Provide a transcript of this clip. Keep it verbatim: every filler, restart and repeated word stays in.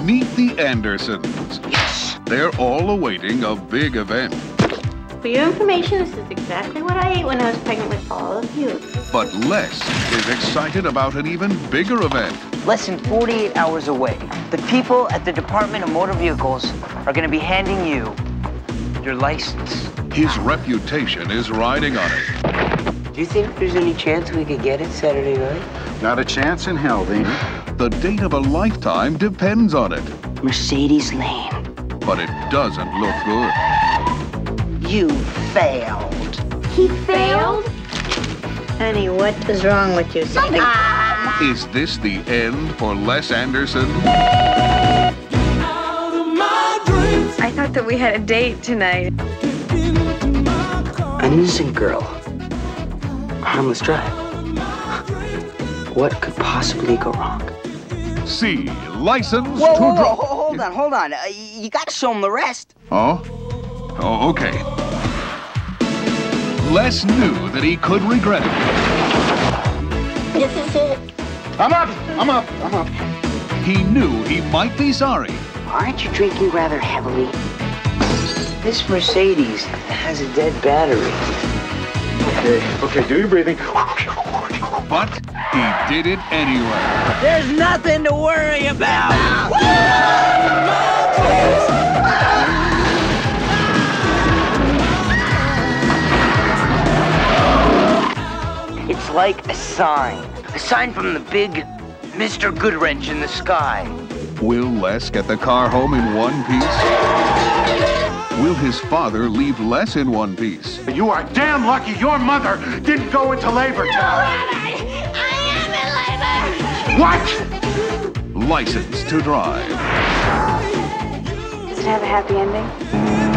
Meet the Andersons. Yes! They're all awaiting a big event. For your information, this is exactly what I ate when I was pregnant with all of you. But Les is excited about an even bigger event. Less than forty-eight hours away, the people at the Department of Motor Vehicles are going to be handing you your license. His reputation is riding on it. Do you think there's any chance we could get it Saturday night? Not a chance in hell, Beeman. The date of a lifetime depends on it. Mercedes Lane. But it doesn't look good. You failed. He failed? Honey, what is wrong with you? Ah! Is this the end for Les Anderson? I thought that we had a date tonight. An innocent girl. A harmless drive. What could possibly go wrong? See, license Whoa, to whoa, whoa, drive. hold on, hold on. Uh, you gotta show him the rest. Oh? Oh, okay. Les knew that he could regret it. This is it. I'm up, I'm up, I'm up. He knew he might be sorry. Aren't you drinking rather heavily? This Mercedes has a dead battery. Okay, okay, do your breathing. But he did it anyway. There's nothing to worry about. It's like a sign. A sign from the big Mister Goodwrench in the sky. Will Les get the car home in one piece? Will his father leave Les in one piece? You are damn lucky your mother didn't go into labor town. I am in labor! What? License to drive. Does it have a happy ending?